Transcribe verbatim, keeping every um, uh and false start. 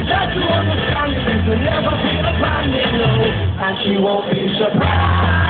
Just to understand it, you'll never feel a brand new, and she won't be surprised.